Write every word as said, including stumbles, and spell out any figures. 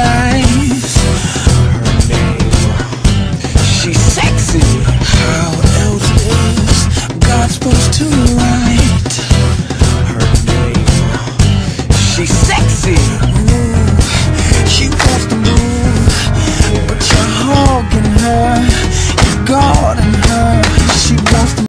life. Her name, she's sexy. How else is God supposed to rise?